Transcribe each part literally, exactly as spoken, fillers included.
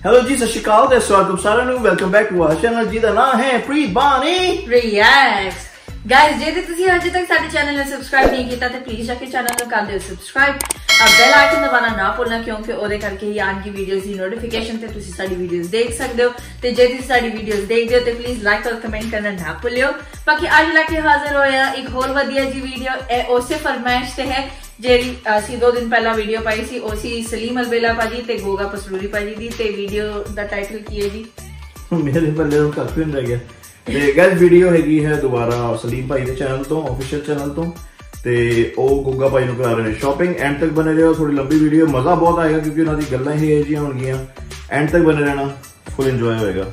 Hello जी, सत श्री अकाल ते स्वागत सारा नु welcome back to our channel जी दा नाम है प्रीत बानी रिएक्ट्स। गाइस जे तुसी अजे तक साडे चैनल ਨੂੰ सब्सक्राइब नहीं कीता ते प्लीज जाके चैनल ਨੂੰ कर दियो सब्सक्राइब और बेल आइकन दबाना ना भूलना क्योंकि ओदे करके ही आगे वीडियोस दी नोटिफिकेशन ते तुसी साडी वीडियोस देख सकदे हो। ते जे तुसी साडी वीडियोस देखदे हो ते प्लीज लाइक और कमेंट करना ना भूलियो। बाकी आज लेके हाजिर होया एक और वधिया जी वीडियो ए ओसे फरमाइश ते है जेरी असी दो दिन पहला वीडियो पाई सी ओसी सलीम अलबेला भाजी ते गोगा पसरूरी भाजी दी ते वीडियो दा टाइटल की है जी मेरे बल्ले तो काफी रह गया ਤੇ ਗਾਇਸ ਵੀਡੀਓ ਹੈਗੀ ਹੈ ਦੁਬਾਰਾ ਸਲੀਮ ਭਾਈ ਦੇ ਚੈਨਲ ਤੋਂ ਆਫੀਸ਼ੀਅਲ ਚੈਨਲ ਤੋਂ ਤੇ ਉਹ ਗੁੱਗਾ ਭਾਈ ਨੂੰ ਕਰਾ ਰਹੇ ਨੇ ਸ਼ਾਪਿੰਗ। ਐਂਡ ਤੱਕ ਬਨੇ ਰਹੋ, ਥੋੜੀ ਲੰਬੀ ਵੀਡੀਓ, ਮਜ਼ਾ ਬਹੁਤ ਆਏਗਾ ਕਿਉਂਕਿ ਉਹਨਾਂ ਦੀ ਗੱਲਾਂ ਹੀ ਇਹ ਜਿਹੀਆਂ ਹੋਣਗੀਆਂ। ਐਂਡ ਤੱਕ ਬਨੇ ਰਹਿਣਾ, ਫੁੱਲ ਇੰਜੋਏ ਹੋਏਗਾ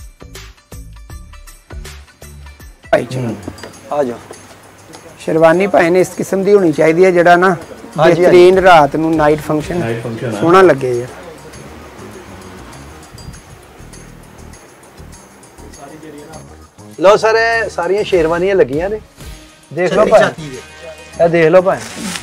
ਭਾਈ। ਚਲੋ ਆ ਜਾਓ। ਸ਼ੇਰਵਾਨੀ ਭਾਈ ਨੇ ਇਸ ਕਿਸਮ ਦੀ ਹੋਣੀ ਚਾਹੀਦੀ ਹੈ ਜਿਹੜਾ ਨਾ ਬੇਹਤਰੀਨ ਰਾਤ ਨੂੰ ਨਾਈਟ ਫੰਕਸ਼ਨ ਸੋਹਣਾ ਲੱਗੇ ਯਾਰ। लो सर सारिया शेरवानियां लगियां ने, देख लो भाई, ए देख लो भाई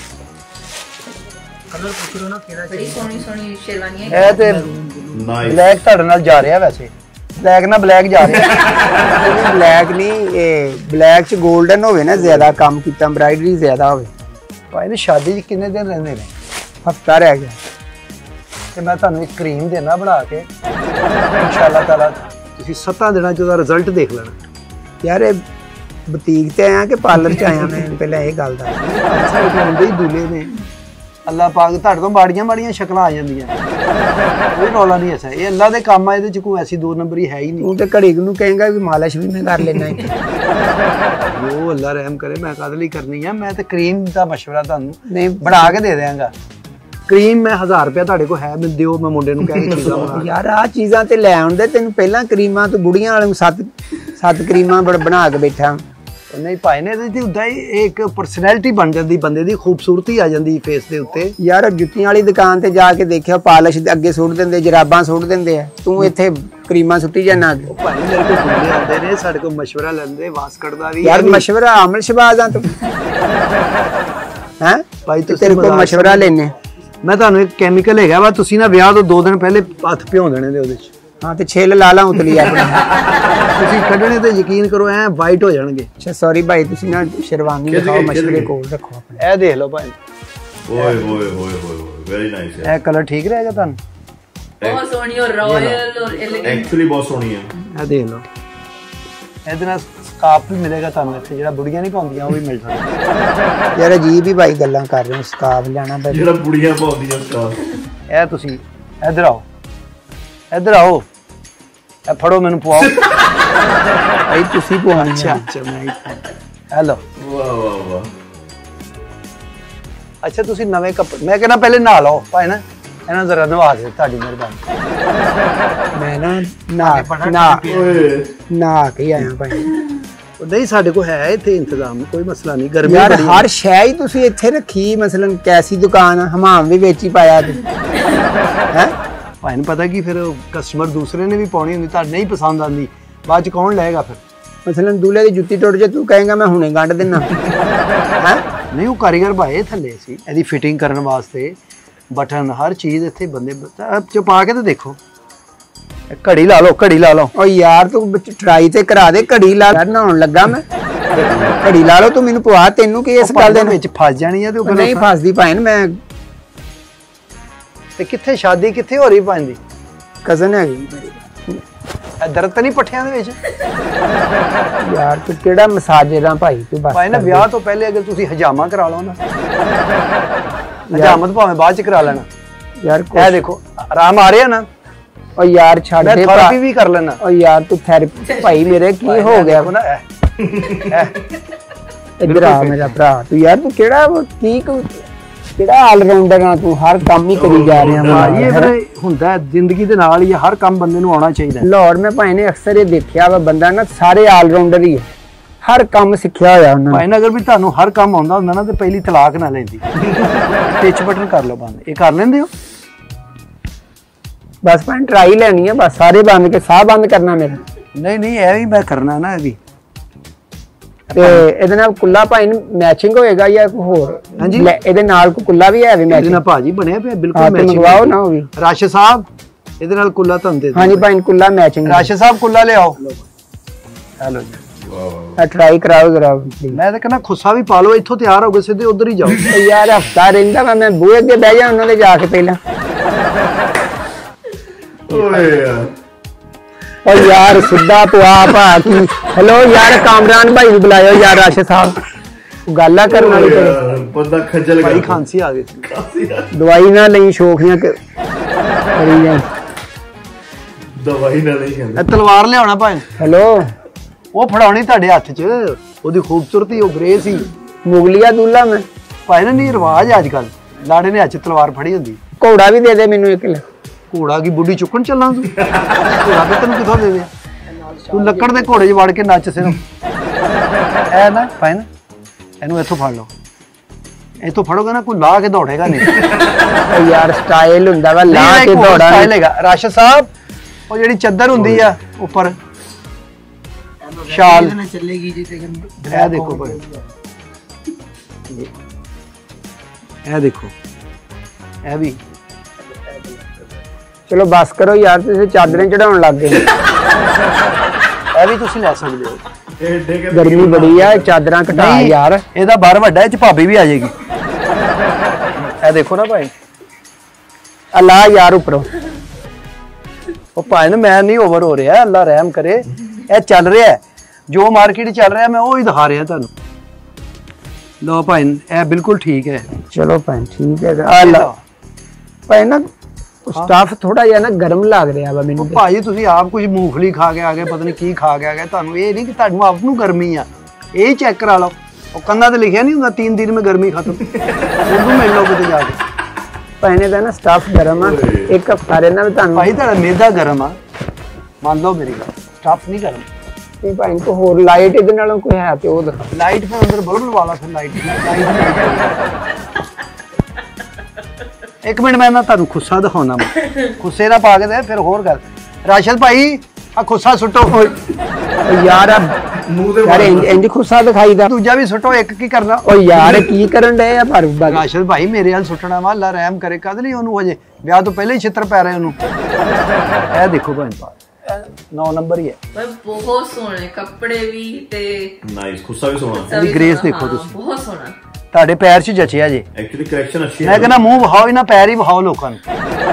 कलर पूछ लो ना केड़ा बड़ी सोहनी सोहनी शेरवानी है। ए ते ब्लैक ਤੁਹਾਡੇ ਨਾਲ ਜਾ ਰਿਹਾ ਵੈਸੇ, ब्लैक ना ब्लैक जा ਰਿਹਾ ब्लैक नहीं ए ब्लैक च गोल्डन होवे ना, ज्यादा काम कीता एम्ब्रॉयडरी ज्यादा होवे। भाई ने शादी च कितने दिन रहंदे ने? हफ्ता रह गया ते मैं ਤੁਹਾਨੂੰ ਇੱਕ ਕਰੀਮ ਦੇਣਾ ਬਣਾ ਕੇ इंशाअल्लाह ताला ਤੁਸੀਂ ਸੱਤਾਂ ਦਿਨਾਂ ਚ ਉਹਦਾ ਰਿਜ਼ਲਟ ਦੇਖ ਲੈਣਾ। यार बुटीक ते आया कि पार्लर च आया मैं पहले ये गल दा ही दूल्हे ने अल्लाह पाक तुहाडे तो माड़ियां माड़ियां शक्लां आ जांदियां, कोई रौला नहीं ऐसा, ये अल्लाह दे काम आ, इहदे च कोई ऐसी दो नंबरी है ही नहीं। तू ते घड़ी नूं कहेगा कि मालिश भी मैं कर लेना जो अल्लाह रहम करे, मैं काहदे लई करनी है। मैं ते क्रीम दा मशवरा तुहानूं नहीं बना के दे देंगा। क्रीम मैं हजार रुपया ਤੁਹਾਡੇ ਕੋਲ ਹੈ, ਮੈਂ ਦਿਓ, ਮੈਂ ਮੁੰਡੇ ਨੂੰ ਕਹਿ ਕੇ ਚੀਜ਼ਾਂ ਬਣਾ। ਯਾਰ ਆ ਚੀਜ਼ਾਂ ਤੇ ਲੈ ਆਉਂਦੇ ਤੈਨੂੰ ਪਹਿਲਾਂ ਕਰੀਮਾਂ ਤੋਂ ਬੁੜੀਆਂ ਵਾਲੇ ਨੂੰ ਸੱਤ ਸੱਤ ਕਰੀਮਾਂ ਬਣਾ ਕੇ ਬੈਠਾ। ਨਹੀਂ ਭਾਈ ਨੇ ਇਹਦੇ ਤੇ ਉਦਾਂ ਹੀ ਇੱਕ ਪਰਸਨੈਲਿਟੀ ਬਣ ਜਾਂਦੀ, ਬੰਦੇ ਦੀ ਖੂਬਸੂਰਤੀ ਆ ਜਾਂਦੀ ਫੇਸ ਦੇ ਉੱਤੇ। ਯਾਰ ਜੁੱਤੀਆਂ ਵਾਲੀ ਦੁਕਾਨ ਤੇ ਜਾ ਕੇ ਦੇਖਿਆ ਪਾਲਿਸ਼ ਦੇ ਅੱਗੇ ਸੁੱਟ ਦਿੰਦੇ, ਜਰਾਬਾਂ ਸੁੱਟ ਦਿੰਦੇ ਆ, ਤੂੰ ਇੱਥੇ ਕਰੀਮਾਂ ਸੁੱਟੀ ਜਾਣਾ। ਭਾਈ ਮੇਰੇ ਕੋਲ ਦੁੱਲੇ ਆਉਂਦੇ ਨੇ, ਸਾਡੇ ਕੋਲ ਮਸ਼ਵਰਾ ਲੈਂਦੇ, ਵਾਸਕਟ ਦਾ ਵੀ। ਯਾਰ ਮਸ਼ਵਰਾ ਅਮਲ ਸ਼ਬਾਜ਼ ਆ ਤੂੰ ਹੈ ਭਾਈ, ਤੂੰ ਤੇਰੇ ਕੋਲ ਮਸ਼ਵਰਾ ਲੈਣੇ। ਮੈਂ ਤੁਹਾਨੂੰ ਇੱਕ ਕੈਮੀਕਲ ਹੈਗਾ ਵਾ, ਤੁਸੀਂ ਨਾ ਵਿਆਹ ਤੋਂ ਦੋ ਦਿਨ ਪਹਿਲੇ ਹੱਥ ਭਿਉਂ ਦੇਣੇ ਨੇ ਉਹਦੇ ਚ। ਹਾਂ ਤੇ ਛਿੱਲ ਲਾ ਲਾ ਉਤਲੀ ਆਪਣੀ ਤੁਸੀਂ ਕੱਢਣੇ ਤੇ ਯਕੀਨ ਕਰੋ ਐ ਵਾਈਟ ਹੋ ਜਾਣਗੇ। ਅੱਛਾ ਸੌਰੀ ਭਾਈ, ਤੁਸੀਂ ਨਾ ਸ਼ੇਰਵਾਨੀ ਦਿਖਾਓ, ਮਸ਼ਵਰੇ ਕੋਲ ਰੱਖੋ ਆਪਣੇ। ਇਹ ਦੇਖ ਲਓ ਭਾਈ, ਓਏ ਹੋਏ ਹੋਏ ਹੋਏ ਵੈਰੀ ਨਾਈਸ ਹੈ। ਇਹ ਕਲਰ ਠੀਕ ਰਹੇਗਾ ਤੁਹਾਨੂੰ? ਬਹੁਤ ਸੋਹਣੀ ਔਰ ਰਾਇਲ ਔਰ ਐਲੀਗੈਂਟ, ਐਕਚੁਅਲੀ ਬਹੁਤ ਸੋਹਣੀ ਹੈ। ਇਹ ਦੇਖ ਲਓ, ਇਹਦੇ ਨਾਲ ਸਕਾਰਫ ਵੀ ਮਿਲੇਗਾ ਤੁਹਾਨੂੰ ਇੱਥੇ, ਜਿਹੜਾ ਬੁੜੀਆਂ ਨਹੀਂ ਪਾਉਂਦੀਆਂ ਉਹ ਵੀ ਮਿਲ ਸਕਦਾ। ਯਾਰ ਅਜੀਬ ਹੀ ਭਾਈ ਗੱਲਾਂ ਕਰ ਰਹੇ ਹੋ, ਸਕਾਰਫ ਲੈਣਾ ਭਾਈ, ਜਿਹੜਾ ਬੁੜੀਆਂ ਪਾਉਂਦੀਆਂ ਸਕਾਰਫ। ਇਹ ਤੁਸੀਂ ਇੱਧਰ ਆਓ, ਇੱਧਰ ਆਓ, ਇਹ ਫੜੋ, ਮੈਨੂੰ ਪਵਾਓ ਭਾਈ, ਤੁਸੀਂ ਪਵਾਉਣੀ। ਅੱਛਾ ਅੱਛਾ ਮੈਂ ਹੈਲੋ, ਵਾਹ ਵਾਹ ਵਾਹ। ਅੱਛਾ ਤੁਸੀਂ ਨਵੇਂ ਕੱਪੜੇ, ਮੈਂ ਕਹਿੰਦਾ ਪਹਿਲੇ ਨਹਾ ਲਓ ਭਾਈ ਨਾ, ਇਹਨਾਂ ਜ਼ਰਾ ਨਵਾ ਦੇ, ਤੁਹਾਡੀ ਮਿਹਰਬਾਨੀ। ਮੈਂ ਨਾ ਨਾ ਨਾ ਨਾ ਕੇ ਆਇਆ ਭਾਈ। ਨਹੀਂ ਸਾਡੇ ਕੋਲ ਹੈ ਇੱਥੇ ਇੰਤਜ਼ਾਮ, ਕੋਈ ਮਸਲਾ ਨਹੀਂ। ਗਰਮੀ ਯਾਰ ਹਰ ਸ਼ੈ ਹੀ ਤੁਸੀਂ ਇੱਥੇ ਰੱਖੀ, ਮਸਲਨ ਕੈਸੀ ਦੁਕਾਨ ਆ, ਹਮਾਮ ਵੀ ਵੇਚੀ ਪਾਇਆ ਤੂੰ ਹੈ ਭਾਈ ਨੂੰ ਪਤਾ ਕੀ ਫਿਰ ਕਸਟਮਰ ਦੂਸਰੇ ਨੇ ਵੀ ਪਾਉਣੀ ਹੁੰਦੀ, ਤੁਹਾਡੇ ਨਹੀਂ ਪਸੰਦ ਆਉਂਦੀ, ਬਾਅਦ ਚ ਕੌਣ ਲਏਗਾ ਫਿਰ? ਮਸਲਨ ਦੂਲੇ ਦੀ ਜੁੱਤੀ ਟੁੱਟ ਜੇ, ਤੂੰ ਕਹੇਗਾ ਮੈਂ ਹੁਣੇ ਗੰਢ ਦਿੰਨਾ ਹੈ? ਨਹੀਂ, ਉਹ ਕਾਰੀਗਰ ਭਾਈ ਥੱਲੇ ਸੀ ਇਹਦੀ ਫਿਟਿੰਗ ਕਰਨ ਵਾਸਤੇ, ਬਟਨ ਹਰ ਚੀਜ਼ ਇੱਥੇ ਬੰਦੇ ਚ ਪਾ ਕੇ ਤੇ ਦੇਖੋ। ਘੜੀ ਲਾ ਲਓ, ਘੜੀ ਲਾ ਲਓ। ਓ ਯਾਰ ਤੂੰ ਟਰਾਈ ਤੇ ਕਰਾ ਦੇ, ਘੜੀ ਲਾ। ਨਹਾਉਣ ਲੱਗਾ ਮੈਂ, ਘੜੀ ਲਾ ਲਓ, ਤੂੰ ਮੈਨੂੰ ਪਵਾ। ਤੈਨੂੰ ਕੀ ਇਸ ਗੱਲ ਦੇ ਵਿੱਚ ਫਸ ਜਾਣੀ ਆ? ਤੂੰ ਨਹੀਂ ਫਸਦੀ ਭੈਣ, ਮੈਂ ਤੇ ਕਿੱਥੇ ਸ਼ਾਦੀ ਕਿੱਥੇ ਹੋ ਰਹੀ ਭੈਣ ਦੀ? ਕਜ਼ਨ ਹੈਗੀ ਮੇਰੀ। ਇਹ ਦਰਦ ਤਾਂ ਨਹੀਂ ਪੱਠਿਆਂ ਦੇ ਵਿੱਚ? ਯਾਰ ਤੂੰ ਕਿਹੜਾ ਮਸਾਜਰ ਆ ਭਾਈ ਤੂੰ? ਬਸ ਭਾਈ ਨਾ ਵਿਆਹ ਤੋਂ ਪਹਿਲੇ ਅਗਰ ਤੁਸੀਂ ਹਜਾਮਾ ਕਰਾ ਲਓ ਨਾ, ਹਜਾਮਤ ਭਾਵੇਂ ਬਾਅਦ ਚ ਕਰਾ ਲੈਣਾ। ਯਾਰ ਇਹ ਦੇਖੋ ਆਰਾਮ ਆ ਰਿਹਾ ਨਾ। ਓ ਯਾਰ ਛੱਡ ਦੇ, ਥੈਰੇਪੀ ਵੀ ਕਰ ਲੈਣਾ। ਓ ਯਾਰ ਤੂੰ ਥੈਰੇਪੀ ਭਾਈ ਮੇਰੇ ਕੀ ਹੋ ਗਿਆ ਨਾ? ਇੱਧਰ ਆ ਮੇਰਾ ਭਰਾ, ਤੂੰ ਯਾਰ ਤੂੰ ਕਿਹੜਾ ਕੀ ਕਿਹੜਾ ਆਲ ਰਾਊਂਡਰ ਆ ਤੂੰ, ਹਰ ਕੰਮ ਹੀ ਕਰੀ ਜਾ ਰਿਹਾ। ਹਾਂ ਇਹ ਫਿਰ ਹੁੰਦਾ ਜ਼ਿੰਦਗੀ ਦੇ ਨਾਲ ਹੀ, ਹਰ ਕੰਮ ਬੰਦੇ ਨੂੰ ਆਉਣਾ ਚਾਹੀਦਾ। ਲਾਹੌਰ ਮੈਂ ਭਾਈ ਨੇ ਅਕਸਰ ਇਹ ਦੇਖਿਆ ਵਾ, ਬੰਦਾ ਨਾ ਸਾਰੇ ਆਲ ਰਾਊਂਡਰ ਹੀ ਹੈ, ਹਰ ਕੰਮ ਸਿੱਖਿਆ ਹੋਇਆ ਉਹਨਾਂ ਨੇ। ਭਾਈ ਨਾ ਅਗਰ ਵੀ ਤੁਹਾਨੂੰ ਹਰ ਕੰਮ ਆਉਂਦਾ ਹੁੰਦਾ ਨਾ ਤੇ ਪਹਿਲੀ ਤਲਾਕ ਨਾ ਲੈਂਦੀ। ਟਿਚ ਬਟਨ ਕਰ ਲਓ ਬੰਦ, ਇਹ ਕਰ ਲੈਂਦੇ ਹੋ? ਬਸ ਭਾਈ ਟਰਾਈ ਲੈਣੀ ਹੈ, ਬਸ ਸਾਰੇ ਬੰਦ ਕੇ ਸਾਹ ਬੰਦ ਕਰਨਾ ਮੇਰਾ। ਨਹੀਂ ਨਹੀਂ ਇਹ ਵੀ ਮੈਂ ਕਰਨਾ ਨਾ, ਇਹ ਵੀ ਤੇ ਇਹਦੇ ਨਾਲ ਕੁੱਲਾ ਭਾਈ ਮੈਚਿੰਗ ਹੋਏਗਾ ਜਾਂ ਕੋਈ ਹੋਰ? ਹਾਂਜੀ ਇਹਦੇ ਨਾਲ ਕੋਈ ਕੁੱਲਾ ਵੀ ਹੈ ਵੀ ਮੈਚਿੰਗ ਨਾਲ ਭਾਜੀ ਬਣਿਆ ਪਿਆ ਬਿਲਕੁਲ ਮੈਚਿੰਗ। ਮੰਗਵਾਓ ਨਾ ਉਹ ਵੀ। ਰਾਸ਼ਦ ਸਾਹਿਬ ਇਹਦੇ ਨਾਲ ਕੁੱਲਾ ਤੁਹਾਨੂੰ ਦੇ ਹਾਂਜੀ ਭਾਈ ਕੁੱਲਾ ਮੈਚਿੰਗ ਰਾਸ਼ਦ ਸਾਹਿਬ ਕੁੱਲਾ ਲਿਆਓ ਹੈਲੋ ਜੀ ਵਾਹ ਆ ਟਰਾਈ ਕਰਾਓ ਜਰਾ ਮੈਂ ਤਾਂ ਕਹਿੰਦਾ ਖੁੱਸਾ ਵੀ ਪਾ ਲਓ ਇੱਥੋਂ ਤਿਆਰ ਹੋ ਗਏ ਸਿੱਧੇ ਉਧਰ ਹੀ ਜਾਓ ਯਾਰ ਹਫਤਾ ਰਹਿੰਦਾ ਮੈਂ ਬੂਹੇ ਅੱਗੇ ਬਹਿ ਜਾ ਉਹਨਾਂ ਦੇ ਜਾ ਕੇ ਪਹਿਲਾਂ ਓਏ ਯਾਰ ਓ ਯਾਰ ਸਿੱਧਾ ਪਵਾ ਭਾ ਕੀ ਹੈਲੋ ਯਾਰ ਕਾਮਰਾਨ ਭਾਈ ਨੂੰ ਬੁਲਾਇਓ ਯਾਰ ਰਾਸ਼ਦ ਸਾਹਿਬ ਗੱਲਾਂ ਕਰਨ ਵਾਲੀ ਬੰਦਾ ਖੱਜਲ ਭਾਈ ਖਾਂਸੀ ਆ ਗਈ ਦਵਾਈ ਨਾ ਲਈ ਸ਼ੌਕੀਆਂ ਕਰੀ ਜਾਂ ਦਵਾਈ ਨਾ ਲਈ ਕਹਿੰਦਾ ਤਲਵਾਰ ਲਿਆਉਣਾ ਭਾਈ ਹੈਲੋ ਉਹ ਫੜਾਉਣੀ ਤੁਹਾਡੇ ਹੱਥ 'ਚ ਉਹਦੀ ਖੂਬਸੂਰਤੀ ਉਹ ਗ੍ਰੇ ਸੀ ਮੁਗਲੀਆ ਦੁੱਲਾ ਮੈਂ ਭਾਈ ਨਾ ਨਹੀਂ ਰਿਵਾਜ ਅੱਜ ਕੱਲ ਲਾੜੇ ਨੇ ਹੱਥ 'ਚ ਤਲਵਾਰ ਫੜੀ ਹੁੰਦੀ ਘੋੜਾ ਵੀ ਦੇ ਦੇ ਮੈਨੂੰ ਇੱਕ ਘੋੜਾ ਕੀ ਬੁੱਢੀ ਚੁੱਕਣ ਚੱਲਾਂ ਤੂੰ ਘੋੜਾ ਤੇ ਤੈਨੂੰ ਕਿੱਥੋਂ ਦੇ ਦਿਆਂ ਤੂੰ ਲੱਕੜ ਦੇ ਘੋੜੇ 'ਚ ਵੜ ਕੇ ਨੱਚ ਸਿਰ ਐ ਨਾ ਭਾਈ ਨਾ ਇਹਨੂੰ ਇੱਥੋਂ ਫੜ ਲਓ ਇੱਥੋਂ ਫੜੋਗੇ ਨਾ ਕੋਈ ਲਾ ਕੇ ਦੌੜੇਗਾ ਨਹੀਂ ਯਾਰ ਸਟਾਈਲ ਹੁੰਦਾ ਵਾ ਲਾ ਕੇ ਦੌੜਾ ਸਟਾਈਲ ਹੈਗਾ ਰਾਸ਼ਦ ਸਾਹਿਬ ਉਹ ਜਿਹੜੀ ਚੱਦਰ ਹੁੰਦੀ ਆ ਉੱਪਰ ਸ਼ਾਲ ਚੱਲੇਗੀ ਜੀ ਤੇ ਇਹ ਦੇਖੋ ਭਾਈ ਇਹ ਦੇਖੋ ਇਹ ਵੀ ਚਲੋ ਬਸ ਕਰੋ ਯਾਰ ਤੁਸੀਂ ਚਾਦਰਾਂ ਚੜਾਉਣ ਲੱਗ ਗਏ ਇਹ ਵੀ ਤੁਸੀਂ ਲੈ ਸਕਦੇ ਹੋ ਗਰਮੀ ਬੜੀ ਆ ਚਾਦਰਾਂ ਘਟਾ ਯਾਰ ਇਹਦਾ ਬਾਹਰ ਵੱਡਾ ਇਹ ਚ ਭਾਬੀ ਵੀ ਆ ਜਾਏਗੀ ਇਹ ਦੇਖੋ ਨਾ ਭਾਈ ਅੱਲਾ ਯਾਰ ਉੱਪਰੋਂ ਉਹ ਭਾਈ ਨਾ ਮੈਂ ਨਹੀਂ ਓਵਰ ਹੋ ਰਿਹਾ ਅੱਲਾ ਰਹਿਮ ਕਰੇ ਇਹ ਚੱਲ ਰਿਹਾ ਜੋ ਮਾਰਕੀਟ ਚੱਲ ਰਿਹਾ ਮੈਂ ਉਹ ਹੀ ਦਿਖਾ ਰਿਹਾ ਤੁਹਾਨੂੰ ਲੋ ਭਾਈ ਇਹ ਬਿਲਕੁਲ ਠੀਕ ਹੈ ਚਲੋ ਭਾਈ ਠੀਕ ਹੈ ਅੱਲਾ ਭਾਈ ਨਾ ਸਟਾਫ ਥੋੜਾ ਜਿਹਾ ਨਾ ਗਰਮ ਲੱਗ ਰਿਹਾ ਵਾ ਮੈਨੂੰ ਭਾਈ ਤੁਸੀਂ ਆਪ ਕੁਝ ਮੂੰਗਫਲੀ ਖਾ ਕੇ ਆ ਗਏ ਪਤਾ ਨਹੀਂ ਕੀ ਖਾ ਕੇ ਆ ਗਏ ਤੁਹਾਨੂੰ ਇਹ ਨਹੀਂ ਕਿ ਤੁਹਾਨੂੰ ਆਪ ਨੂੰ ਗਰਮੀ ਆ ਇਹ ਚੈੱਕ ਕਰਾ ਲਓ ਉਹ ਕੰਨਾਂ ਤੇ ਲਿਖਿਆ ਨਹੀਂ ਹੁੰਦਾ तीन दिन में गर्मी खत्म ਉਹਨੂੰ ਮਿਲ ਲਓ ਕਿਤੇ ਜਾ ਕੇ ਭਾਈ ਨੇ ਤਾਂ ਨਾ ਸਟਾਫ ਗਰਮ ਆ ਇੱਕ ਹਫਤਾ ਰਹਿਣਾ ਵੀ ਤੁਹਾਨੂੰ ਭਾਈ ਤੁਹਾਡਾ ਮੇਦਾ ਗਰਮ ਆ ਮੰਨ ਲਓ ਮੇਰੀ ਗੱਲ ਸਟਾਫ ਨਹੀਂ ਗਰਮ ਤੇ ਭਾਈ ਕੋ ਹੋਰ ਲਾਈਟ ਇਹਦੇ ਨਾਲੋਂ ਕੋਈ ਹੈ ਤੇ ਉਹ ਦਿਖਾ ਲਾਈਟ ਫਿਰ ਅੰਦਰ ਬਲਬ ਲਵਾ ਲਾ ਫਿਰ ਲਾਈਟ ਇੱਕ ਮਿੰਟ ਮੈਂ ਨਾ ਤੁਹਾਨੂੰ ਖੁੱਸਾ ਦਿਖਾਉਣਾ ਮੈਂ ਖੁੱਸੇ ਦਾ ਪਾ ਕੇ ਦੇ ਫਿਰ ਹੋਰ ਗੱਲ ਰਾਸ਼ਦ ਭਾਈ ਆ ਖੁੱਸਾ ਸੁੱਟੋ ਯਾਰ ਮੂੰਹ ਦੇ ਯਾਰ ਇੰਜ ਖੁੱਸਾ ਦਿਖਾਈਦਾ ਦੂਜਾ ਵੀ ਸੁੱਟੋ ਇੱਕ ਕੀ ਕਰਨਾ ਓ ਯਾਰ ਕੀ ਕਰਨ ਡਏ ਆ ਪਰ ਰਾਸ਼ਦ ਭਾਈ ਮੇਰੇ ਹਾਲ ਸੁੱਟਣਾ ਵਾ ਅੱਲਾ ਰਹਿਮ ਕਰੇ ਕਦ ਲਈ ਉਹਨੂੰ ਹਜੇ ਵਿਆਹ ਤੋਂ ਪਹਿਲਾਂ ਹੀ ਛਿੱਤਰ ਪੈ ਰਹੇ ਉਹਨੂੰ ਇਹ ਦੇਖੋ ਭਾਈ ਨੌ ਨੰਬਰ ਹੀ ਹੈ ਬਹੁਤ ਸੋਹਣੇ ਕੱਪੜੇ ਵੀ ਤੇ ਨਾਈਸ ਖੁੱਸਾ ਵੀ ਸੋਹਣਾ ਇਹਦੀ ਗ੍ਰੇਸ ਦੇਖੋ ਤੁਸੀਂ ਬਹੁਤ ਸੋਹਣਾ ਤੁਹਾਡੇ ਪੈਰ 'ਚ ਜਚਿਆ ਜੇ ਐਕਚੁਅਲੀ ਕਲੈਕਸ਼ਨ ਅੱਛੀ ਹੈ ਮੈਂ ਕਹਿੰਦਾ ਮੂੰਹ ਵਹਾਓ ਇਹਨਾਂ ਪੈਰ ਹੀ ਵਹਾਓ ਲੋਕਾਂ ਨੂੰ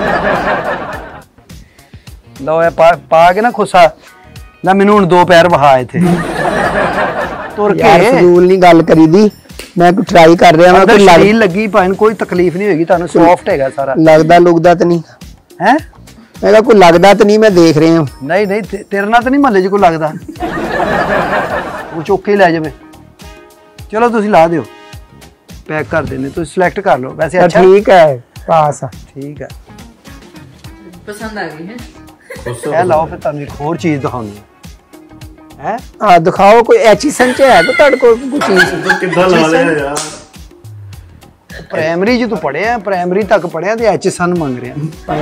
ਲਓ ਇਹ ਪਾ ਕੇ ਨਾ ਖੁੱਸਾ ਨਾ ਮੈਨੂੰ ਹੁਣ ਦੋ ਪੈਰ ਵਹਾ ਇੱਥੇ ਤੁਰ ਕੇ ਫਜ਼ੂਲ ਨਹੀਂ ਗੱਲ ਕਰੀਦੀ ਮੈਂ ਕੋਈ ਟਰਾਈ ਕਰ ਰਿਹਾ ਮੈਂ ਕੋਈ ਸ਼ਰੀਰ ਲੱਗੀ ਭਾਵੇਂ ਕੋਈ ਤਕਲੀਫ ਨਹੀਂ ਹੋਏਗੀ ਤੁਹਾਨੂੰ ਸੌਫਟ ਹੈਗਾ ਸਾਰਾ ਲੱਗਦਾ ਲੁਗਦਾ ਤਾਂ ਨਹੀਂ ਹੈ ਮੈਂ ਕਿਹਾ ਕੋਈ ਲੱਗਦਾ ਤਾਂ ਨਹੀਂ ਮੈਂ ਦੇਖ ਰਿਹਾ ਹਾਂ ਨਹੀਂ ਨਹੀਂ ਤੇਰੇ ਨਾਲ ਤਾਂ ਨਹੀਂ ਮਹੱਲੇ 'ਚ ਕੋਈ ਲੱਗਦਾ ਉਹ ਚੁੱਕ ਕੇ ਲੈ ਜਾਵੇ ਚਲੋ ਤੁਸੀਂ ਲਾ ਦਿਓ ਪੈਕ ਕਰ ਦੇਣੇ ਤੁਸੀਂ ਸਿਲੈਕਟ ਕਰ ਲਓ ਵੈਸੇ ਅੱਛਾ ਠੀਕ ਹੈ ਪਾਸ ਠੀਕ ਹੈ ਪਸੰਦ ਆ ਗਈ ਹੈ ਇਹ ਲਾਓ ਫਿਰ ਤੁਹਾਨੂੰ ਇੱਕ ਹੋਰ ਚੀਜ਼ ਦਿਖਾਉਣੀ ਹੈ ਆ ਦਿਖਾਓ ਕੋਈ ਐਚੀਸਨ ਚ ਹੈ ਕੋ ਤੁਹਾਡੇ ਕੋਲ ਕੋਈ ਚੀਜ਼ ਕਿੱਦਾਂ ਲਾ ਲਿਆ ਯਾਰ ਪ੍ਰਾਇਮਰੀ ਚ ਤੂੰ ਪੜਿਆ ਪ੍ਰਾਇਮਰੀ ਤੱਕ ਪੜਿਆ ਤੇ ਐਚੀਸਨ ਮੰਗ ਰਿਹਾ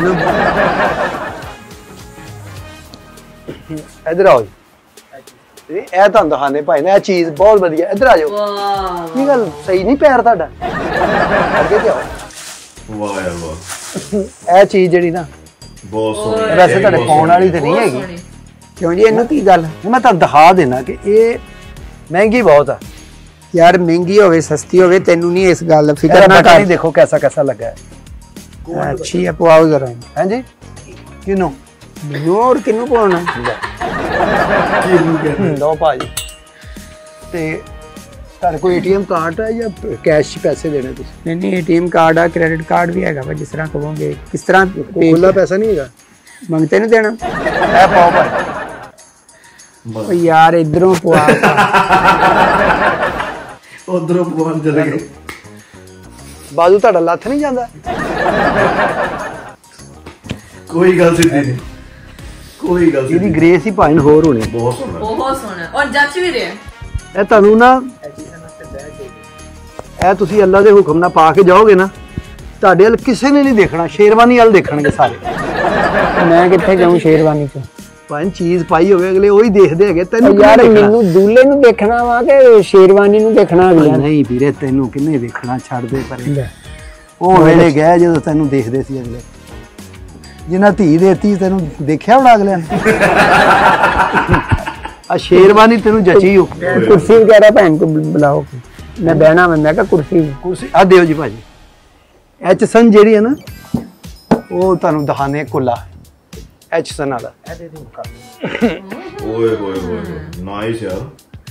ਇਧਰ ਆਓ ਇਹ ਤੁਹਾਨੂੰ ਦਿਖਾਣੇ ਭਾਈ ਨੇ ਇਹ ਚੀਜ਼ ਬਹੁਤ ਵਧੀਆ ਇਧਰ ਆ ਜਾਓ ਵਾਹ ਕੀ ਗੱਲ ਸਹੀ ਨਹੀਂ ਪੈਰ ਤੁਹਾਡਾ ਅੱਗੇ ਜਾਓ ਵਾਹ ਯਾਰ ਵਾਹ ਇਹ ਚੀਜ਼ ਜਿਹੜੀ ਨਾ ਬਹੁਤ ਸੋਹਣੀ ਵੈਸੇ ਤੁਹਾਡੇ ਪਾਉਣ ਵਾਲੀ ਤੇ ਨਹੀਂ ਹੈਗੀ ਕਿਉਂ ਜੀ ਇਹਨੂੰ ਕੀ ਗੱਲ ਮੈਂ ਤੁਹਾਨੂੰ ਦਿਖਾ ਦੇਣਾ ਕਿ ਇਹ ਮਹਿੰਗੀ ਬਹੁਤ ਆ यार महंगी होवे सस्ती होवे तेनू नहीं इस गल फिकर ना कर देखो कैसा कैसा लगा है अच्छी है पवाओ जरा हैं जी किनो नो और किनो पाना लो भाई ते तारे कोई एटीएम कार्ड है या कैश पैसे देने तुम नहीं नहीं एटीएम कार्ड है क्रेडिट कार्ड भी हैगा जिस तरह कहोगे किस तरह खुला पैसा नहीं हैगा मांगते नहीं देना है पाओ भाई यार इधरों पवा ਉਧਰੋਂ ਪਹੁੰਚ ਚਲੇ ਗਏ ਬਾਜੂ ਤੁਹਾਡਾ ਲੱਥ ਨਹੀਂ ਜਾਂਦਾ ਕੋਈ ਗੱਲ ਸਿੱਧੀ ਨਹੀਂ ਕੋਈ ਗੱਲ ਇਹਦੀ ਗ੍ਰੇਸ ਹੀ ਭਾਵੇਂ ਹੋਰ ਹੋਣੀ ਬਹੁਤ ਸੋਹਣਾ ਬਹੁਤ ਸੋਹਣਾ ਔਰ ਜੱਚ ਵੀ ਰਿਹਾ ਇਹ ਤੁਹਾਨੂੰ ਨਾ ਇਹ ਤੁਸੀਂ ਅੱਲਾ ਦੇ ਹੁਕਮ ਨਾਲ ਪਾ ਕੇ ਜਾਓਗੇ ਨਾ ਤੁਹਾਡੇ ਵੱਲ ਕਿਸੇ ਨੇ ਨਹੀਂ ਦੇਖਣਾ ਸ਼ੇਰਵਾਨੀ ਵੱਲ ਦੇਖਣਗੇ ਸਾਰੇ ਮੈਂ ਕਿੱਥੇ ਜਾਊਂ ਸ਼ੇਰਵਾਨੀ ਚ ਭਾਵੇਂ ਚੀਜ਼ ਪਾਈ ਹੋਵੇ ਅਗਲੇ ਉਹੀ ਦੇਖਦੇ ਹੈਗੇ ਤੈਨੂੰ ਯਾਰ ਮੈਨੂੰ ਦੂਲੇ ਨੂੰ ਦੇਖਣਾ ਵਾ ਕਿ ਸ਼ੇਰਵਾਨੀ ਨੂੰ ਦੇਖਣਾ ਅਗਲੇ ਨਹੀਂ ਵੀਰੇ ਤੈਨੂੰ ਕਿੰਨੇ ਦੇਖਣਾ ਛੱਡ ਦੇ ਪਰੇ ਉਹ ਵੇਲੇ ਗਏ ਜਦੋਂ ਤੈਨੂੰ ਦੇਖਦੇ ਸੀ ਅਗਲੇ ਜਿੰਨਾ ਧੀ ਦੇਤੀ ਤੈਨੂੰ ਦੇਖਿਆ ਹੁਣ ਅਗਲਿਆਂ ਨੇ ਆ ਸ਼ੇਰਵਾਨੀ ਤੈਨੂੰ ਜਚੀ ਹੋ। ਕੁਰਸੀ ਵਗੈਰਾ ਭੈਣ ਕੋ ਬੁਲਾਓ, ਮੈਂ ਬਹਿਣਾ ਮੈਂ ਕਿਹਾ ਕੁਰਸੀ ਕੁਰਸੀ ਆ ਦਿਓ ਜੀ ਭਾਜੀ। ਐਚ ਸਨ ਜਿਹੜੀ ਹੈ ਨਾ ਉਹ ਤੁਹਾਨੂੰ ਦਿਖਾਣੇ ਕੁੱਲਾ ਐਚ ਸਨ ਵਾਲਾ। ਓਏ ਹੋਏ ਹੋਏ ਨਾਈਸ ਯਾਰ।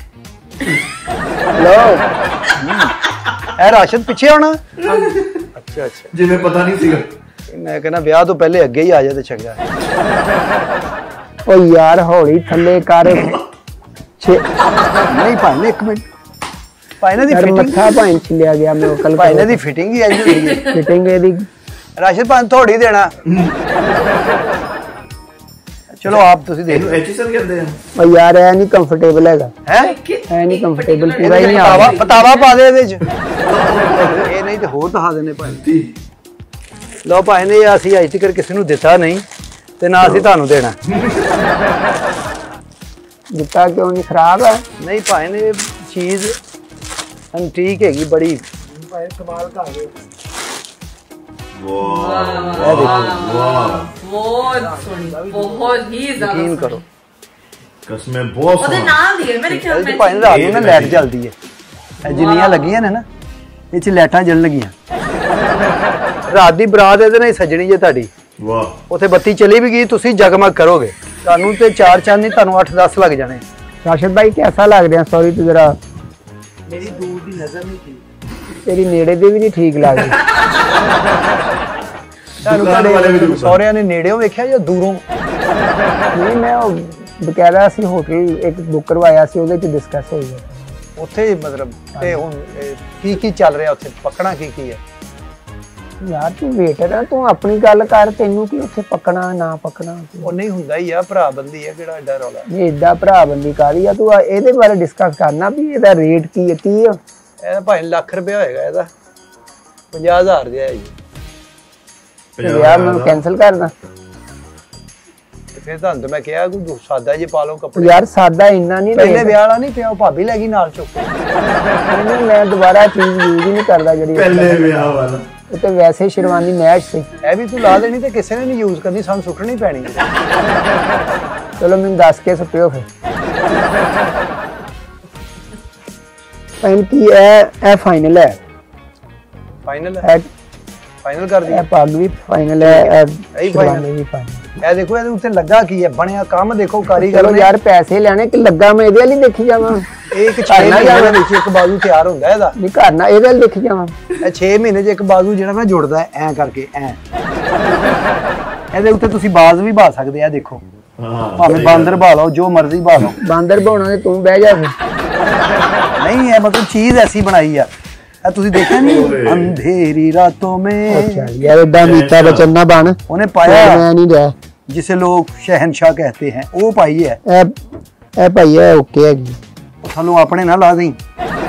ਲੋ ਇਹ ਰਾਸ਼ਨ ਪਿੱਛੇ ਆਉਣਾ। ਅੱਛਾ ਅੱਛਾ ਜਿਵੇਂ ਪਤਾ ਨਹੀਂ ਸੀਗਾ। ਮੈਂ ਕਹਿੰਦਾ ਵਿਆਹ ਤੋਂ ਪਹਿਲੇ ਅੱਗੇ ਹੀ ਆ ਜਾ ਤੇ ਚੰਗਾ। ਓ ਯਾਰ ਹੌਲੀ ਥੱਲੇ ਕਰ। ਨਹੀਂ ਭਾਈ ਇੱਕ ਮਿੰਟ ਭਾਈ ਨੇ ਦੀ ਫਿਟਿੰਗ ਮੱਥਾ ਭਾਈ ਛਿਲਿਆ ਗਿਆ ਮੈਂ ਕੱਲ ਭਾਈ ਨੇ ਦੀ ਫਿਟਿੰਗ ਹੀ ਆਈ ਹੁੰਦੀ ਹੈ। ਫਿਟਿੰਗ ਇਹਦੀ ਰਾਸ਼ਨ ਭਾਂ ਥੋੜੀ ਦੇਣਾ। ਚਲੋ ਆਪ ਤੁਸੀਂ ਦੇਖ ਲਓ। ਐਚਐਸਐਲ ਕਹਿੰਦੇ ਆ। ਓ ਯਾਰ ਇਹ ਨਹੀਂ ਕੰਫਰਟੇਬਲ ਹੈਗਾ ਹੈ ਇਹ ਨਹੀਂ ਕੰਫਰਟੇਬਲ ਪੂਰਾ ਹੀ ਨਹੀਂ ਆਵਾ। ਪਤਾਵਾ ਪਾ ਦੇ ਇਹਦੇ ਚ ਇਹ ਨਹੀਂ ਤੇ ਹੋਰ ਦਿਖਾ ਦੇਣੇ ਭਾਈ। ਲਓ ਭਾਈ ਨੇ ਅਸੀਂ ਅੱਜ ਤੱਕ ਕਿਸੇ ਨੂੰ ਦਿੱਤਾ ਨਹੀਂ ਤੇ ਨਾ ਅਸੀਂ ਤੁਹਾਨੂੰ ਦੇਣਾ। ਦਿੱਤਾ ਕਿਉਂ ਨਹੀਂ ਖਰਾਬ ਹੈ? ਨਹੀਂ ਭਾਈ ਨੇ ਚੀਜ਼ ਠੀਕ ਹੈਗੀ ਬੜੀ ਭਾਈ ਕਮਾਲ ਕਰ ਗਏ। ਵਾਹ ਵਾਹ ਬਹੁਤ ਸੋਹਣੀ ਬਹੁਤ ਹੀ ਜ਼ਿਆਦਾ ਯਕੀਨ ਕਰੋ ਕਸਮੇ ਬਹੁਤ ਉਹਦੇ ਨਾਲ ਦੀ ਹੈ ਮੇਰੇ ਖਿਆਲ ਵਿੱਚ। ਭਾਈ ਰਾਤ ਨੂੰ ਨਾ ਲਾਈਟ ਜਲਦੀ ਹੈ ਇਹ ਜਿੰਨੀਆਂ ਲੱਗੀਆਂ ਨੇ ਨਾ ਇਹ ਚ ਲਾਈਟਾਂ ਜਲਣ ਲੱਗੀਆਂ। ਰਾਤ ਦੀ ਬਰਾਤ ਇਹਦੇ ਨਾਲ ਸਜਣੀ ਜੇ ਤੁਹਾਡੀ। ਵਾਹ ਉੱਥੇ ਬੱਤੀ ਚਲੀ ਵੀ ਗਈ ਤੁਸੀਂ ਜਗਮਗ ਕਰੋਗੇ। ਤੁਹਾਨੂੰ ਤੇ ਚਾਰ ਚੰਦ ਨਹੀਂ ਤੁਹਾਨੂੰ ਅੱਠ ਦਸ ਲੱਗ ਜਾਣੇ। ਰਾਸ਼ਦ ਭਾਈ कैसा लग रहा? सॉरी तू जरा मेरी दूर दी नजर नहीं थी तेरी नेड़े दे भी नहीं ठीक लग रही। ਤੁਹਾਨੂੰ ਤੁਹਾਡੇ ਸਹੁਰਿਆਂ ਨੇ ਨੇੜਿਓਂ ਵੇਖਿਆ ਜਾਂ ਦੂਰੋਂ? ਨਹੀਂ ਮੈਂ ਉਹ ਬਕਾਇਦਾ ਅਸੀਂ ਹੋਟਲ ਇੱਕ ਬੁੱਕ ਕਰਵਾਇਆ ਸੀ ਉਹਦੇ ਚ ਡਿਸਕਸ ਹੋਈ ਹੈ ਉੱਥੇ ਮਤਲਬ ਤੇ ਹੁਣ ਕੀ ਕੀ ਚੱਲ ਰਿਹਾ ਉੱਥੇ ਪੱਕਣਾ ਕੀ ਕੀ ਹੈ? ਯਾਰ ਤੂੰ ਵੇਟਰ ਆ ਤੂੰ ਆਪਣੀ ਗੱਲ ਕਰ ਤੈਨੂੰ ਕੀ ਉੱਥੇ ਪੱਕਣਾ ਨਾ ਪੱਕਣਾ ਉਹ ਨਹੀਂ ਹੁੰਦਾ ਹੀ ਆ ਭਰਾ ਬੰਦੀ ਆ ਕਿਹੜਾ ਐਡਾ ਰੌਲਾ ਨਹੀਂ ਏਦਾਂ ਭਰਾ ਬੰਦੀ ਕਾਦੀ ਆ ਤੂੰ ਇਹਦੇ ਬਾਰੇ ਡਿਸਕਸ ਕਰਨਾ ਵੀ ਇਹਦਾ ਰੇਟ ਕੀ ਹੈ ਕੀ ਆ ਇਹਦਾ ਭਾਈ ਲੱਖ ਰੁਪਇਆ ਹੋਏਗਾ ਇਹਦਾ ਪੰਜਾਹ ਹਜ਼ਾਰ ਦਾ ਹੈ ਜੀ ਯਾਰ ਮੈਨੂੰ ਕੈਨਸਲ ਕਰਨਾ ਤੇ ਫਿਰ ਤੁਹਾਨੂੰ ਮੈਂ ਕਿਹਾ ਕੋਈ ਸਾਦਾ ਜੇ ਪਾ ਲਓ ਕੱਪੜੇ ਯਾਰ ਸਾਦਾ ਇੰਨਾ ਨਹੀਂ ਪਹਿਲੇ ਵਿਆਹ ਵਾਲਾ ਨਹੀਂ ਪਿਆ ਭਾਬੀ ਲੈ ਗਈ ਨਾਲ ਚੁੱਕ ਕੇ ਮੈਂ ਦੁਬਾਰਾ ਚੀਜ਼ ਯੂਜ਼ ਹੀ ਨਹੀਂ ਕਰਦਾ ਜਿਹੜੀ ਪਹਿਲੇ ਵਿਆਹ ਵਾਲਾ ਤੇ ਵੈਸੇ ਸ਼ੇਰਵਾਨੀ ਮੈਚ ਸੀ ਇਹ ਵੀ ਤੂੰ ਲਾ ਦੇਣੀ ਤੇ ਕਿਸੇ ਨੇ ਨਹੀਂ ਯੂਜ਼ ਕਰਨੀ ਸਾਨੂੰ ਸੁੱਟਣੀ ਪੈਣੀ ਚਲੋ ਮੈਨੂੰ ਦੱਸ ਕੇ ਸੁੱਟਿਓ ਫਿਰ ਪੈਨ ਕੀ ਇਹ ਇਹ ਫਾਈਨਲ ਹੈ ਫਾਈਨਲ ਹੈ ਫਾਈਨਲ ਕਰ ਦੀ ਇਹ ਪੱਗ ਵੀ ਫਾਈਨਲ ਹੈ ਇਹ ਫਾਈਨਲ ਵੀ ਫਾਈਨਲ ਇਹ ਦੇਖੋ ਇਹਦੇ ਉੱਤੇ ਲੱਗਾ ਕੀ ਹੈ ਬਣਿਆ ਕੰਮ ਦੇਖੋ ਕਾਰੀਗਰ ਯਾਰ ਪੈਸੇ ਲੈਣੇ ਕਿ ਲੱਗਾ ਮੈਂ ਇਹਦੇ ਵਾਲੀ ਦੇਖੀ ਜਾਵਾਂ ਇੱਕ ਛੇ ਮਹੀਨੇ ਵਿੱਚ ਇੱਕ ਬਾਜ਼ੂ ਤਿਆਰ ਹੁੰਦਾ ਇਹਦਾ ਨਹੀਂ ਘਰ ਨਾ ਇਹਦੇ ਵਾਲੀ ਦੇਖੀ ਜਾਵਾਂ ਇਹ ਛੇ ਮਹੀਨੇ 'ਚ ਇੱਕ ਬਾਜ਼ੂ ਜਿਹੜਾ ਨਾ ਜੁੜਦਾ ਐ ਕਰਕੇ ਐ ਇਹਦੇ ਉੱਤੇ ਤੁਸੀਂ ਬਾਜ਼ ਵੀ ਬਾ ਸਕਦੇ ਆ ਦੇਖੋ ਭਾਵੇਂ ਬਾਂਦਰ ਬਾ ਲਓ ਜੋ ਮਰਜ਼ੀ ਬਾ ਲਓ ਬਾਂਦਰ ਬਾਉਣਾ ਤੇ ਤੂੰ ਬਹਿ ਜਾ ਨਹੀਂ ਇਹ ਮਤਲਬ ਚੀਜ਼ ਐਸੀ ਬਣਾਈ ਆ ਇਹ ਤੁਸੀਂ ਦੇਖਿਆ ਨਹੀਂ ਅੰਧੇਰੀ ਰਾਤੋਂ ਮੇਂ ਅੱਛਾ ਯਾਰ ਐਡਾ ਮੀਠਾ ਬਚਨ ਨਾ ਬਣ ਉਹਨੇ ਪਾਇਆ ਮੈਂ ਨਹੀਂ ਰਿਹਾ ਜਿਸੇ ਲੋਕ ਸ਼ਹਿਨशाह कहते हैं ਉਹ ਪਾਈ ਹੈ ਇਹ ਇਹ ਭਾਈ ਹੈ ਓਕੇ ਹੈਗੀ ਸਾਨੂੰ ਆਪਣੇ ਨਾਲ ਲਾ ਦੇਈ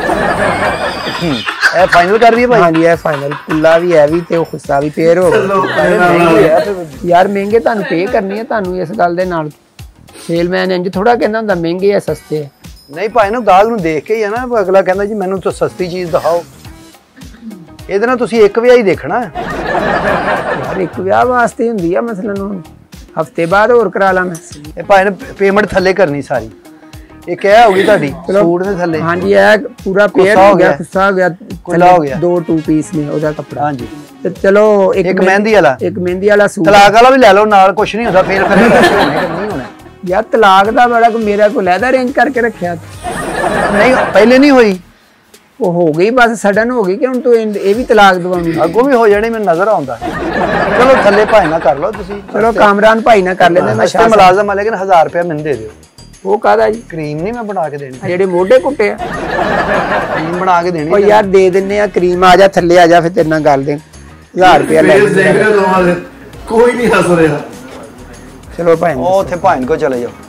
ਇਹ ਫਾਈਨਲ ਕਰ ਰਹੀ ਹੈ ਭਾਈ ਹਾਂਜੀ ਇਹ ਫਾਈਨਲ ਕੁੱਲਾ ਵੀ ਹੈ ਵੀ ਤੇ ਉਹ ਖੁੱਸਾ ਵੀ ਫੇਰ ਹੋ ਯਾਰ ਮਹਿੰਗੇ ਤੁਹਾਨੂੰ ਪੇ ਕਰਨੀ ਹੈ ਤੁਹਾਨੂੰ ਇਸ ਗੱਲ ਦੇ ਨਾਲ ਸੇਲਮੈਨ ਇੰਜ ਥੋੜਾ ਕਹਿੰਦਾ ਹੁੰਦਾ ਮਹਿੰਗੇ ਆ ਸਸਤੇ ਨਹੀਂ ਭਾਈ ਨੂੰ ਗਾਹਕ ਨੂੰ ਦੇਖ ਕੇ ਹੀ ਆ ਨਾ ਅਗਲਾ ਕਹਿੰਦਾ ਜੀ ਮੈਨੂੰ ਤਾਂ ਸਸਤੀ ਚੀਜ਼ ਦਿਖਾਓ ਇਹਦੇ ਨਾਲ ਤੁਸੀਂ ਇੱਕ ਵਿਆਹ ਹੀ ਦੇਖਣਾ ਯਾਰ ਇੱਕ ਵਿਆਹ ਵਾਸਤੇ ਹੁੰਦੀ ਆ ਮਸਲਨ ਹਫਤੇ ਬਾਅਦ ਹੋਰ ਕਰਾ ਲਾਂ ਮੈਂ ਇਹ ਭਾਈ ਨੇ ਪੇਮੈਂਟ ਥੱਲੇ ਕਰਨੀ ਸਾਰੀ ਇਹ ਕਿਆ ਹੋਗੀ ਤੁਹਾਡੀ ਸੂਟ ਦੇ ਥੱਲੇ ਹਾਂਜੀ ਇਹ ਪੂਰਾ ਪੇਅਰ ਹੋ ਗਿਆ ਖੁੱਸਾ ਹੋ ਗਿਆ ਕੁੱਲਾ ਹੋ ਗਿਆ ਦੋ ਟੂ ਪੀਸ ਨੇ ਉਹਦਾ ਕੱਪੜਾ ਹਾਂਜੀ ਤੇ ਚਲੋ ਇੱਕ ਮਹਿੰਦੀ ਵਾਲਾ ਇੱਕ ਮਹਿੰਦੀ ਵਾਲਾ ਸੂਟ ਤਲਾਕ ਵਾਲਾ ਵੀ ਲੈ ਲਓ ਨਾਲ ਕੁਝ ਨਹੀਂ ਹੁੰਦਾ ਫੇਰ ਫਿਰ ਨਹੀਂ ਹੋਣਾ ਯਾਰ ਤਲਾਕ ਦਾ ਬੜਾ ਕੋ ਮੇਰਾ ਕੋ ਲੈਦਾ ਅਰੇਂਜ ਕਰਕੇ ਰੱਖਿਆ ਨਹੀਂ ਪਹਿਲੇ ਨਹੀਂ ਹੋਈ ਉਹ ਹੋ ਗਈ ਬਸ ਸਡਨ ਹੋ ਗਈ ਕਿ ਹੁਣ ਤੂੰ ਇਹ ਵੀ ਤਲਾਕ ਦਵਾਉਣੀ ਅੱਗੋਂ ਵੀ ਹੋ ਜਾਣੀ ਮੈਨੂੰ ਨਜ਼ਰ ਆਉਂਦਾ ਚਲੋ ਥੱਲੇ ਭਾਈ ਨਾ ਕਰ ਲਓ ਤੁਸੀਂ ਚਲੋ ਕਾਮਰਾਨ ਭਾਈ ਨਾ ਕਰ ਲੈਂਦੇ ਮੈਂ ਸ਼ਾਹ ਮੁਲਾਜ਼ਮ ਆ ਲੇਕਿਨ ਹਜ਼ਾਰ ਰੁਪਏ ਮੈਨੂੰ ਦੇ ਦਿਓ ਉਹ ਕਾਹਦਾ ਜੀ ਕਰੀਮ ਨਹੀਂ ਮੈਂ ਬਣਾ ਕੇ ਦੇਣੀ ਜਿਹੜੇ ਮੋਢੇ ਕੁੱਟੇ ਆ ਕਰੀਮ ਬਣਾ ਕੇ ਦੇਣੀ ਉਹ ਯਾਰ ਦੇ ਦਿੰਨੇ ਆ ਕਰੀਮ ਆ ਜਾ ਥੱਲੇ ਆ ਜਾ ਫਿਰ ਤੇਰੇ ਨਾਲ ਗੱਲ ਦੇ ਹਜ਼ਾਰ ਰੁਪਏ ਲੈ ਕੋਈ ਨਹੀਂ ਹੱਸ ਰਿਹਾ ਚਲੋ ਭਾਈ ਉਹ ਉੱਥੇ ਭਾਈ ਕੋ ਚਲੇ ਜਾਓ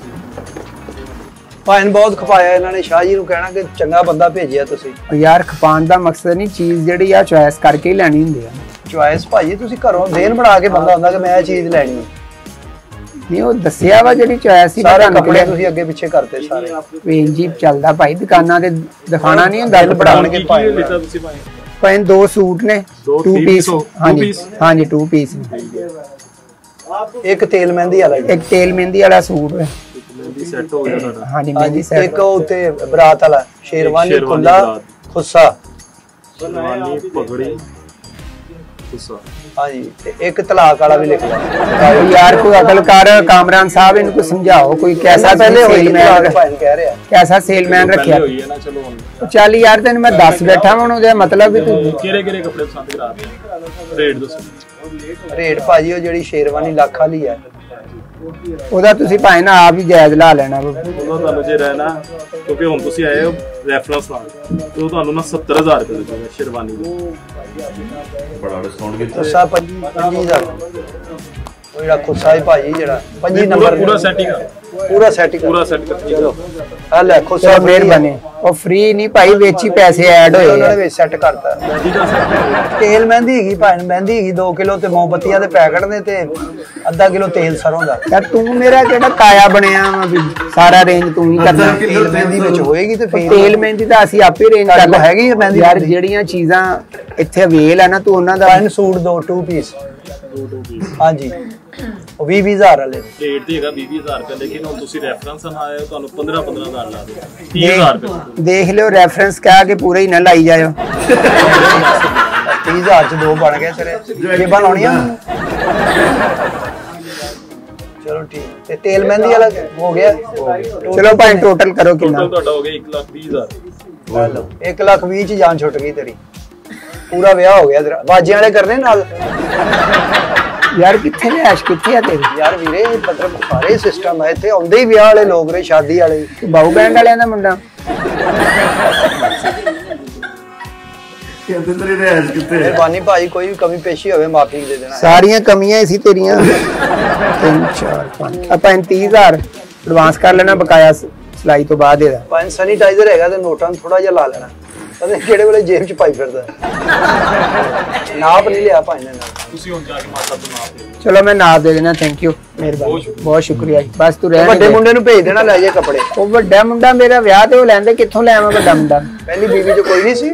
ਭਾਈ ਬਹੁਤ ਖਪਾਇਆ ਇਹਨਾਂ ਨੇ ਸ਼ਾਹ ਜੀ ਨੂੰ ਕਹਿਣਾ ਕਿ ਚੰਗਾ ਬੰਦਾ ਭੇਜਿਆ ਤੁਸੀਂ ਯਾਰ ਖਪਾਣ ਦਾ ਮਕਸਦ ਨਹੀਂ ਚੀਜ਼ ਜਿਹੜੀ ਆ ਚੁਆਇਸ ਕਰਕੇ ਹੀ ਲੈਣੀ ਹੁੰਦੀ ਆ ਚੁਆਇਸ ਭਾਈ ਤੁਸੀਂ ਘਰੋਂ ਦੇਨ ਬਣਾ ਕੇ ਬੰਦਾ ਹੁੰਦਾ ਕਿ ਮੈਂ ਇਹ ਚੀਜ਼ ਲੈਣੀ ਹੈ ਨਹੀਂ ਉਹ ਦੱਸਿਆ ਵਾ ਜਿਹੜੀ ਚੁਆਇਸ ਸੀ ਸਾਰੇ ਕੱਪੜੇ ਤੁਸੀਂ ਅੱਗੇ ਪਿੱਛੇ ਕਰਤੇ ਸਾਰੇ ਵੇਖ ਜੀ ਚੱਲਦਾ ਭਾਈ ਦੁਕਾਨਾਂ ਤੇ ਦਿਖਾਣਾ ਨਹੀਂ ਹੁੰਦਾ ਬੜਾਣ ਕੇ ਭਾਈ ਤੁਸੀਂ ਭਾਈ ਭਾਈ ਦੋ ਸੂਟ ਨੇ ਟੂ ਪੀਸ ਹਾਂਜੀ ਹਾਂਜੀ ਟੂ ਪੀਸ एक तेल मेहंदी वाला एक तेल मेहंदी वाला सूट है मेहंदी सेट हो गया ਤੁਹਾਡਾ ਹਾਂਜੀ मेहंदी सेट एक ਉੱਤੇ ਬਰਾਤ ਵਾਲਾ शेरवानी खुला खुस्सा शेरवानी पगड़ी खुस्सा हाँ जी एक तलाक वाला भी लिख लो यार कोई अकल कर कामरान साहब इनको समझाओ कोई कैसा पहले सेलमैन कह रहे हैं कैसा सेलमैन रखा चल यार तेन मैं दस बैठा हूं ਉਹਦਾ मतलब ਵੀ ਤੂੰ ਕਿਹੜੇ ਕਿਹੜੇ ਕੱਪੜੇ ਪਸੰਦ ਕਰਾ ਰਹੇ ਰੇਟ ਦੱਸੋ ਰੇਟ ਭਾਜੀ ਉਹ ਜਿਹੜੀ ਸ਼ੇਰਵਾਨੀ ਲੱਖ ਵਾਲੀ ਹੈ ਉਹਦਾ ਤੁਸੀਂ ਭਾਵੇਂ ਨਾ ਆਪ ਹੀ ਜਾਇਜ਼ ਲਾ ਲੈਣਾ ਉਹਦਾ ਤੁਹਾਨੂੰ ਜੇ ਰਹਿਣਾ ਕਿਉਂਕਿ ਹੁਣ ਤੁਸੀਂ ਆਏ ਹੋ ਰੈਫਰੈਂਸ ਨਾਲ ਤੇ ਉਹ ਤੁਹਾਨੂੰ ਨਾ ਸੱਤਰ ਹਜ਼ਾਰ ਰੁਪਏ ਲੱਗੇਗਾ ਸ਼ੇਰਵਾਨੀ ਦਾ ਬੜਾ ਡਿਸਕਾਊਂਟ ਕੀਤਾ ਸਾ ਪੰਜੀ ਹਜ਼ਾਰ ਉਹ ਜਿਹੜਾ ਖੁੱਸਾ ਹੈ ਭਾਜੀ ਜਿਹੜਾ ਪੰਜੀ ਨੰਬਰ ਪੂਰਾ ਸੈਟਿੰਗ ਪੂਰਾ ਸੈਟਿੰਗ ਪੂਰਾ ਸੈਟ ਕਰ ਚਲੋ ਆ ਲੈ ਖੁੱਸਾ ਮਿਹਰਬਾਨੀ ਉਹ ਫ੍ਰੀ ਨਹੀਂ ਭਾਈ ਵਿੱਚ ਹੀ ਪੈਸੇ ਐਡ ਹੋਏ ਉਹਨਾਂ ਨੇ ਵਿੱਚ ਸੈੱਟ ਕਰਤਾ ਤੇਲ ਮਹਿੰਦੀ ਹੈਗੀ ਭਾਈ ਮਹਿੰਦੀ ਹੈਗੀ ਦੋ ਕਿਲੋ ਤੇ ਮੋਮਬੱਤੀਆਂ ਦੇ ਪੈਕਟ ਨੇ ਤੇ ਅੱਧਾ ਕਿਲੋ ਤੇਲ ਸਰੋਂ ਦਾ ਯਾਰ ਤੂੰ ਮੇਰਾ ਕਿਹੜਾ ਕਾਇਆ ਬਣਿਆ ਵੀ ਸਾਰਾ ਰੇਂਜ ਤੂੰ ਹੀ ਕਰਦਾ ਤੇਲ ਮਹਿੰਦੀ ਵਿੱਚ ਹੋਏਗੀ ਤੇ ਫੇਰ ਤੇਲ ਮਹਿੰਦੀ ਤਾਂ ਅਸੀਂ ਆਪੇ ਰੇਂਜ ਕਰ ਲਓ ਹੈਗੀ ਮਹਿੰਦੀ ਯਾਰ ਜਿਹੜੀਆਂ ਚੀਜ਼ਾਂ ਇੱਥੇ ਅਵੇਲ ਹੈ ਨਾ ਤੂੰ ਉਹਨਾਂ ਦਾ ਸੂਟ ਦੋ ਟੂ ਪੀਸ ਹਾਂਜੀ ਉਹ ਵੀਹ ਵੀਹ ਹਜ਼ਾਰ ਵਾਲੇ ਰੇਟ ਤੇ ਹੈਗਾ ਵੀਹ ਵੀਹ ਹਜ਼ਾਰ ਰੁਪਏ ਲੇਕਿਨ ਹੁਣ ਤੁਸੀਂ ਰੈਫਰੈਂਸ ਨਾਲ ਆਏ ਹੋ ਤੁਹਾਨੂੰ ਪੰਦਰਾਂ ਪੰਦਰਾਂ ਹਜ਼ਾਰ ਲਾ ਦੇ ਤੀਹ ਹਜ਼ਾਰ ਰੁਪਏ ਦੇਖ ਲਿਓ ਰੈਫਰੈਂਸ ਕਹਿ ਕੇ ਪੂਰਾ ਹੀ ਨਾ ਲਾਈ ਜਾਇਓ ਤੀਹ ਹਜ਼ਾਰ ਚ ਦੋ ਬਣ ਗਏ ਤੇਰੇ ਜੇਬਾਂ ਲਾਉਣੀਆਂ ਚਲੋ ਠੀਕ ਤੇ ਤੇਲ ਮਹਿੰਦੀ ਵਾਲਾ ਹੋ ਗਿਆ ਚਲੋ ਭਾਈ ਟੋਟਲ ਕਰੋ ਕਿੰਨਾ ਟੋਟਲ ਤੁਹਾਡਾ ਹੋ ਗਿਆ ਇੱਕ ਲੱਖ ਵੀਹ ਹਜ਼ਾਰ ਇੱਕ ਲੱਖ ਵੀਹ ਚ ਜਾਨ ਛੁੱਟ ਗਈ ਤੇਰੀ ਪੂਰਾ ਵਿਆਹ ਹੋ ਗਿਆ ਤੇਰਾ ਬਾਜਿਆਂ ਵਾਲੇ ਕਰਨੇ ਨਾਲ यार किथे ऐश किथे है तेरी यार वीरे मतलब सारे सिस्टम है इथे आउंदे ही विआह वाले लोग रे शादी वाले बाहू बैंड वाले दा मुंडा कहंदे तेरी ऐश किथे है बानी भाई कोई भी कमी पेशी होवे माफी दे देना सारियां कमियां इसी तेरियां तीन चार पाँच आ पैंतीस हज़ार एडवांस कर लेना बकाया सिलाई तो बाद एदा पांच सैनिटाइजर हैगा ते नोटां थोड़ा जिहा ला लेना अरे केड़े वाले जेब च पाई फिरदा नाप नहीं लिया भाई ने ਤੁਸੀਂ ਹੁਣ ਜਾ ਕੇ ਮਾਤਾ ਤੋਂ ਨਾਪ ਦੇ ਚਲੋ ਮੈਂ ਨਾਪ ਦੇ ਦੇਣਾ ਥੈਂਕ ਯੂ ਮਿਹਰਬਾਨੀ ਬਹੁਤ ਸ਼ੁਕਰੀਆ ਬਸ ਤੂੰ ਰਹਿ ਵੱਡੇ ਮੁੰਡੇ ਨੂੰ ਭੇਜ ਦੇਣਾ ਲੈ ਜੇ ਕੱਪੜੇ ਉਹ ਵੱਡਾ ਮੁੰਡਾ ਮੇਰਾ ਵਿਆਹ ਤੇ ਉਹ ਲੈਂਦੇ ਕਿੱਥੋਂ ਲੈ ਆਵਾਂ ਵੱਡਾ ਮੁੰਡਾ ਪਹਿਲੀ ਬੀਵੀ ਚ ਕੋਈ ਨਹੀਂ ਸੀ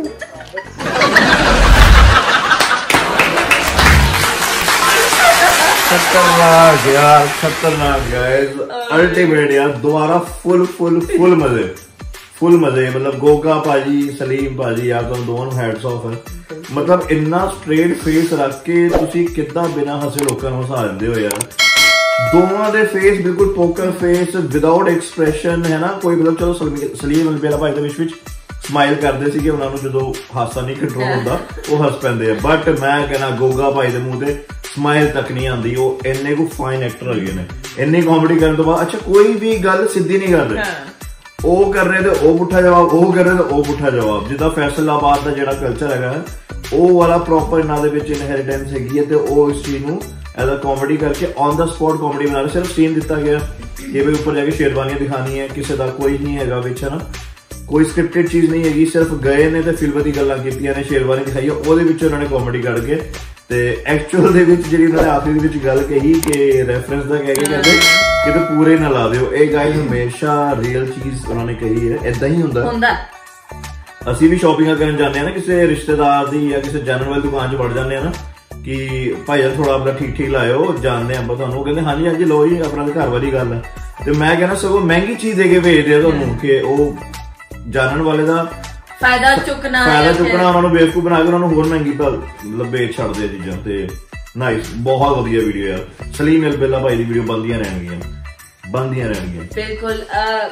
खतरनाक यार खतरनाक गाइस अल्टीमेट यार दोबारा फुल फुल फुल मजे फुल मजे मतलब गोगा भाजी सलीम भाजी यार तुम दोनों हैट्स ऑफ है मतलब इन्ना स्ट्रेट फेस रख के तुसी कितना बिना हसे लोगों को हसा दिंदे हो यार दोनों दे फेस बिल्कुल पोकर फेस विदाउट एक्सप्रेशन है ना कोई मतलब चलो सलीम अलबेला भाई दे विच विच स्माइल करते सी कि उन्होंने जो हासा नहीं कंट्रोल होता वो हस पैंदे बट मैं कहना गोगा भाई दे मुंह ते स्माइल तक नहीं आती वो इन्ने को फाइन एक्टर हो गए ने इन्नी कॉमेडी करने तो बाद अच्छा कोई भी गल सीधी नहीं कर रहे वो कर रहे थे वो पुठा जवाब वो कर रहे थे वो पुठा जवाब जिदा फैसलाबाद का जो कल्चर है वो वाला प्रॉपर इन्हों के इनहेरिटेंस हैगी है तो वो इस चीज को एज अ कॉमेडी करके ऑन द स्पॉट कॉमेडी बना रहे सिर्फ सीन दिता गया कि भाई ऊपर जाके शेरवानियां दिखानी है किसी का कोई नहीं है विच है ना कोई स्क्रिप्टेड चीज नहीं हैगी सिर्फ गए ने ते फिल्म दी गल्लां कीतियां ने शेरवानी दिखाई है ਉਹਦੇ ਵਿੱਚ ਉਹਨਾਂ ਨੇ ਕਾਮੇਡੀ ਕਰਕੇ ਤੇ ਐਕਚੁਅਲ ਦੇ ਵਿੱਚ ਜਿਹੜੀ ਉਹਨਾਂ ਨੇ ਆਖਰੀ ਦੇ ਵਿੱਚ ਗੱਲ ਕਹੀ ਕਿ ਰੈਫਰੈਂਸ ਦਾ ਕਹਿ ਕੇ ਕਹਿੰਦੇ ਕਿ ਤੇ ਪੂਰੇ ਨਾ ਲਾ ਦਿਓ ਇਹ ਗਾਇਸ ਹਮੇਸ਼ਾ ਰੀਅਲ ਚੀਜ਼ ਉਹਨਾਂ ਨੇ ਕਹੀ ਹੈ ਇਦਾਂ ਹੀ ਹੁੰਦਾ ਹੁੰਦਾ ਅਸੀਂ ਵੀ ਸ਼ਾਪਿੰਗ ਕਰਨ ਜਾਂਦੇ ਆ ਨਾ ਕਿਸੇ ਰਿਸ਼ਤੇਦਾਰ ਦੀ ਜਾਂ ਕਿਸੇ ਜਾਣਨ ਵਾਲੀ ਦੁਕਾਨ 'ਚ ਵੜ ਜਾਂਦੇ ਆ ਨਾ ਕਿ ਭਾਈ ਯਾਰ ਥੋੜਾ ਆਪਣਾ ਠੀਕ ਠੀਕ ਲਾਇਓ ਜਾਣਦੇ ਆਪਾਂ ਤੁਹਾਨੂੰ ਕਹਿੰਦੇ ਹਾਂਜੀ ਹਾਂਜੀ ਲੋ ਜੀ ਆਪਣਾ ਘਰ ਵਾਲੀ ਗੱਲ ਹੈ ਤੇ ਮੈਂ ਕਹਿੰਦਾ ਸਗੋਂ ਮਹਿੰਗੀ ਚੀਜ਼ ਦੇ ਕੇ ਭੇਜਦੇ ਆ ਤੁਹਾਨੂੰ ਕਿ ਉਹ जानने वाले का फायदा चुकना फायदा चुकना उन्होंने बेवकूफ बना के उन्होंने होर महंगी मतलब बेच छड़ते चीज़ां ते नाइस बहुत वधिया वीडियो यार सलीम अलबेला भाई दी वीडियो बनदियां रहणगियां बनदियां रहणगियां बिल्कुल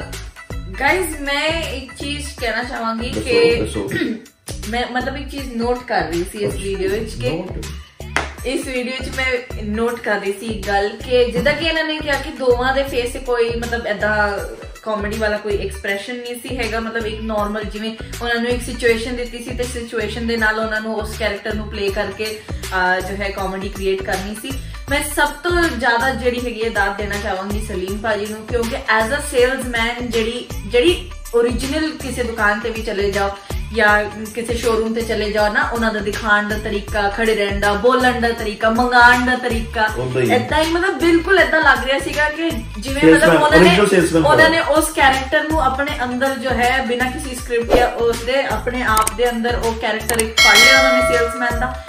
गाइस मैं एक चीज कहना चाहूंगी कि मैं मतलब एक चीज नोट कर रही थी इस वीडियो विच के इस वीडियो च मैं नोट कर रही थी गल के जिदा कि इन्होंने कहा कि दोवां दे फेस से कोई मतलब ऐदा कॉमेडी वाला कोई एक्सप्रेशन नहीं सी हैगा मतलब एक नॉर्मल जिवें उन्होंने एक सिचुएशन दी सी ते सिचुएशन दे नाल उन्होंने उस कैरेक्टर नू प्ले करके जो है कॉमेडी क्रिएट करनी सी मैं सब तो ज्यादा जिहड़ी हैगी है दाद देना चाहांगी सलीम भाजी नू क्योंकि एज अ सेल्समैन जिहड़ी जिहड़ी ओरिजिनल किसी दुकान ते भी चले जाओ या किसी शोरूम ते चले जाओ ना उन्हां दा दिखाण दा तरीका खड़े रहन दा बोलण दा तरीका मंगाण दा तरीका ऐदा ही मतलब बिल्कुल ऐदा लग रहा सीगा कि जिवें मतलब उन्होंने उन्होंने उस कैरेक्टर नू अपने अंदर जो है बिना किसी स्क्रिप्ट या उसदे अपने आप दे अंदर वो कैरेक्टर एक पढ़ लिया उन्होंने सेल्समैन दा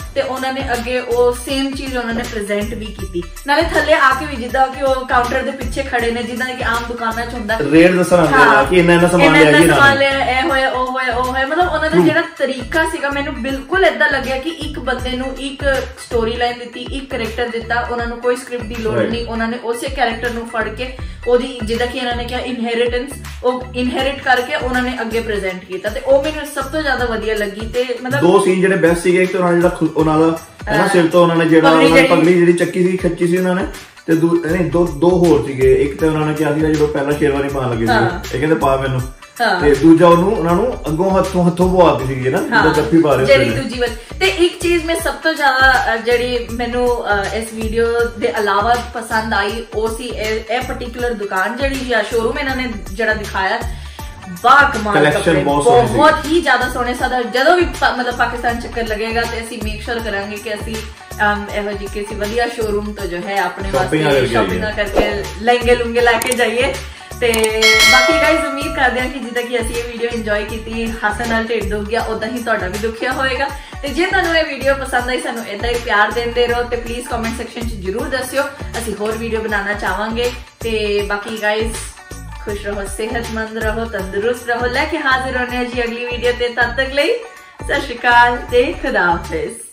ਤੇ ਉਹਨਾਂ ਨੇ ਅੱਗੇ ਉਹ ਸੇਮ ਚੀਜ਼ ਉਹਨਾਂ ਨੇ ਪ੍ਰੈਜ਼ੈਂਟ ਵੀ ਕੀਤੀ, ਨਾਲੇ ਥੱਲੇ ਆ ਕੇ ਵੀ ਜਿੱਦਾਂ ਕਿ ਉਹ ਕਾਊਂਟਰ ਦੇ ਪਿੱਛੇ ਖੜੇ ਨੇ ਜਿੱਦਾਂ ਕਿ ਆਮ ਦੁਕਾਨਾਂ 'ਚ ਹੁੰਦਾ, ਰੇਟ ਦੱਸਣ ਆਉਂਦੇ ਆ ਕਿ ਇੰਨਾ ਇੰਨਾ ਸਮਾਨ ਲਿਆ ਜੀ ਸਮਾਨ ਲਿਆ, ਇਹ ਹੋਇਆ ਉਹ ਹੋਇਆ ਉਹ ਹੋਇਆ। ਮਤਲਬ ਉਹਨਾਂ ਦਾ ਜਿਹੜਾ ਤਰੀਕਾ ਸੀਗਾ ਮੈਨੂੰ ਬਿਲਕੁਲ ਏਦਾਂ ਲੱਗਿਆ ਕਿ ਇੱਕ ਬੰਦੇ ਨੂੰ ਇੱਕ ਸਟੋਰੀ ਲਾਈਨ ਦਿੱਤੀ, ਇੱਕ ਕੈਰੈਕਟਰ ਦਿੱਤਾ, ਉਹਨਾਂ ਨੂੰ ਕੋਈ ਸਕ੍ਰਿਪਟ ਦੀ ਲੋੜ ਨਹੀਂ, ਉਹਨਾਂ ਨੇ ਉਸੇ ਕੈਰੈਕਟਰ ਨੂੰ ਫੜ ਕੇ ਉਹਦੀ ਜਿੱਦਾਂ ਕਿ ਇਹਨਾਂ ਨੇ ਕਿਹਾ ਇਨਹੈਰੀਟੈਂਸ, ਉਹ ਇਨਹੈਰਿਟ ਕਰਕੇ ਉਹਨਾਂ ਨੇ ਅੱਗੇ ਪ੍ਰੈਜ਼ੈਂਟ ਕੀਤਾ ਤੇ ਉਹ ਮੈਨੂੰ ਸਭ ਤੋਂ ਜ਼ਿਆਦਾ ਵਧੀਆ ਲੱਗੀ। ਤੇ ਮਤਲਬ ਦੋ ਸੀਨ ਜਿਹੜੇ ਬੈਸਟ ਸੀਗੇ, ਇੱਕ ਤਾਂ ਉਹਨਾਂ ਜਿਹੜਾ ਉਹਨਾਂ ਦਾ ਹੈ ਸਿਰ ਤੋਂ ਉਹਨਾਂ ਨੇ ਜਿਹੜਾ ਪਗੜੀ ਜਿਹੜੀ ਚੱਕੀ ਸੀ ਖੱਚੀ ਸੀ ਉਹਨਾਂ ਨੇ, ਤੇ ਨਹੀਂ ਦੋ ਦੋ ਹੋਰ ਸੀਗੇ, ਇੱਕ ਤਾਂ ਉਹਨਾਂ ਨੇ ਕਿਹਾ ਸੀ ਜਦੋਂ ਪਹਿਲਾਂ ਸ਼ੇਰਵਾਨੀ ਪਾਉਣ ਲੱਗੇ ਸੀ ਇਹ ਕਹਿੰਦੇ ਪਾ ਮੈਨੂੰ, ਤੇ ਦੂਜਾ ਉਹਨੂੰ ਉਹਨਾਂ ਨੂੰ ਅੱਗੋਂ ਹੱਥੋਂ ਹੱਥੋਂ ਪਵਾਤੀ ਸੀਗੀ ਨਾ ਜਦੋਂ ਜੱਫੀ ਪਾ ਰਹੇ ਜਿਹੜੀ ਦੂਜੀ ਵਾਰ। ਤੇ ਇੱਕ ਚੀਜ਼ ਮੈਂ ਸਭ ਤੋਂ ਜ਼ਿਆਦਾ ਜਿਹੜੀ ਮੈਨੂੰ ਇਸ ਵੀਡੀਓ ਦੇ ਇਲਾਵਾ ਪਸੰਦ ਆਈ ਉਹ ਸੀ ਇਹ ਪਾਰਟਿਕੂਲਰ ਦੁਕਾਨ ਜਿਹੜੀ ਜਾਂ ਸ਼ੋਰੂਮ ਇਹਨਾਂ ਨੇ ਜਿਹੜਾ ਦਿਖਾਇਆ, ਬਾ ਕਮਾਲ ਕੱਪੜੇ, ਬਹੁਤ ਹੀ ਜ਼ਿਆਦਾ ਸੋਹਣੇ। ਸਾਡਾ ਜਦੋਂ ਵੀ ਮਤਲਬ ਪਾਕਿਸਤਾਨ ਚੱਕਰ ਲੱਗੇਗਾ ਤੇ ਅਸੀਂ ਮੇਕ ਸ਼ੋਰ ਕਰਾਂਗੇ ਕਿ ਅਸੀਂ ਇਹੋ ਜਿਹੀ ਕਿਸੇ ਵਧੀਆ ਸ਼ੋਰੂਮ ਤੋਂ ਜੋ ਹੈ ਆਪਣੇ ਵਾਸਤੇ ਸ਼ਾਪਿੰਗ ਕਰਕੇ ਲਹਿੰਗੇ ਲੁੰਗੇ ਲੈ ਕੇ ਜਾਈਏ। ਤੇ ਬਾਕੀ ਗਾਇਜ਼ ਉਮੀਦ ਕਰਦੇ ਹਾਂ ਕਿ ਜਿੱਦਾਂ ਕਿ ਅਸੀਂ ਇਹ ਵੀਡੀਓ ਇੰਜੋਏ ਕੀਤੀ, ਹਾਸਾ ਨਾਲ ਢਿੱਡ ਦੁੱਖ ਗਿਆ, ਉਦਾਂ ਹੀ ਤੁਹਾਡਾ ਵੀ ਦੁੱਖਿਆ ਹੋਏਗਾ। ਤੇ ਜੇ ਤੁਹਾਨੂੰ ਇਹ ਵੀਡੀਓ ਪਸੰਦ ਆਈ ਸਾਨੂੰ ਏਦਾਂ ਹੀ ਪਿਆਰ ਦਿੰਦੇ ਰਹੋ ਤੇ ਪਲੀਜ਼ ਕਮੈਂਟ ਸੈਕਸ਼ਨ 'ਚ ਜ਼ਰੂਰ ਦੱਸਿਓ, ਅਸੀਂ ਹੋਰ ਵੀਡੀਓ ਬਣਾਉਣਾ ਚਾਹਾਂਗੇ। ਤੇ ਬਾਕੀ ਗਾਇਜ਼ खुश रहो, सेहतमंद रहो, तंदुरुस्त रहो, लेके हाजिर होने जी अगली वीडियो ते, तब तक ਲਈ सत श्री अकाल ते खुदा हाफिज।